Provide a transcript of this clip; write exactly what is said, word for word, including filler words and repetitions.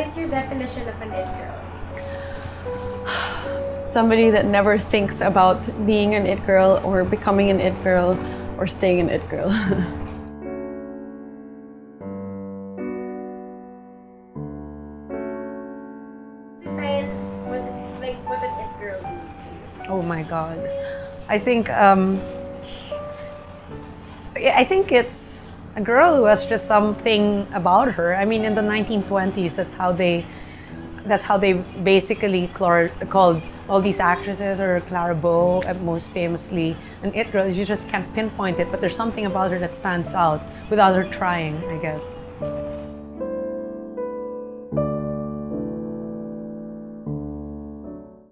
is your definition of an it girl? Somebody that never thinks about being an it girl or becoming an it girl or staying an it girl. Define what, like, what an it girl means to you. Oh my God. I think, um, I think it's a girl who has just something about her. I mean, in the nineteen twenties, that's how they, that's how they basically called all these actresses, or Clara Bow, most famously, an it girl. You just can't pinpoint it, but there's something about her that stands out without her trying, I guess.